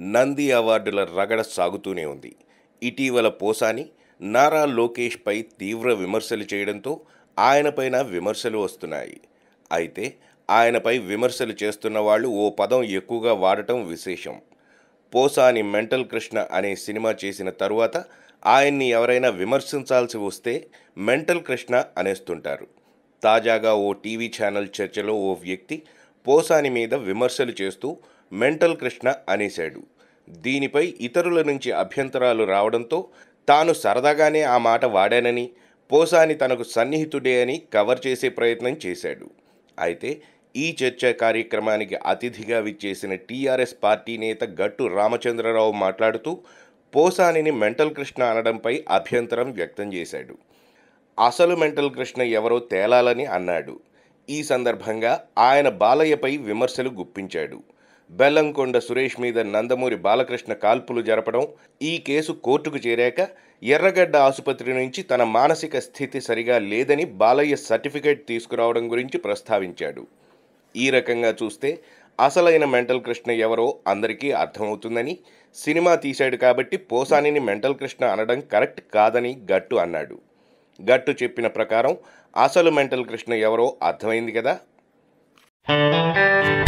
నంది అవార్డుల రగడ సాగుతూనే ఉంది. ఇటీవల పోసాని నారా లోకేష్పై తీవ్ర విమర్శలు చేయడంతో ఆయనపైన విమర్శలు వస్తున్నాయి. అయితే ఆయనపై విమర్శలు చేస్తున్న వాళ్ళు ఓ పదం ఎక్కువగా వాడటం విశేషం. పోసాని మెంటల్ కృష్ణ అనే సినిమా చేసిన తరువాత ఆయన్ని ఎవరైనా విమర్శించాల్సి వస్తే మెంటల్ కృష్ణ అనేస్తుంటారు. తాజాగా ఓ టీవీ ఛానల్ చర్చలో ఓ వ్యక్తి పోసాని మీద విమర్శలు చేస్తూ మెంటల్ కృష్ణ అనేశాడు. దీనిపై ఇతరుల నుంచి అభ్యంతరాలు రావడంతో తాను సరదాగానే ఆ మాట వాడానని, పోసాని తనకు సన్నిహితుడే అని కవర్ చేసే ప్రయత్నం చేశాడు. అయితే ఈ చర్చా కార్యక్రమానికి అతిథిగా విచ్చేసిన టీఆర్ఎస్ పార్టీ నేత గట్టు రామచంద్రరావు మాట్లాడుతూ పోసానిని మెంటల్ కృష్ణ అనడంపై అభ్యంతరం వ్యక్తం చేశాడు. అసలు మెంటల్ కృష్ణ ఎవరో తేలాలని అన్నాడు. ఈ సందర్భంగా ఆయన బాలయ్యపై విమర్శలు గుప్పించాడు. బెల్లంకొండ సురేష్ మీద నందమూరి బాలకృష్ణ కాల్పులు జరపడం, ఈ కేసు కోర్టుకు చేరాక ఎర్రగడ్డ ఆసుపత్రి నుంచి తన మానసిక స్థితి సరిగా లేదని బాలయ్య సర్టిఫికేట్ తీసుకురావడం గురించి ప్రస్తావించాడు. ఈ రకంగా చూస్తే అసలైన మెంటల్ కృష్ణ ఎవరో అందరికీ అర్థమవుతుందని, సినిమా తీశాడు కాబట్టి పోసానిని మెంటల్ కృష్ణ అనడం కరెక్ట్ కాదని గట్టు అన్నాడు. గట్టు చెప్పిన ప్రకారం అసలు మెంటల్ కృష్ణ ఎవరో అర్థమైంది కదా.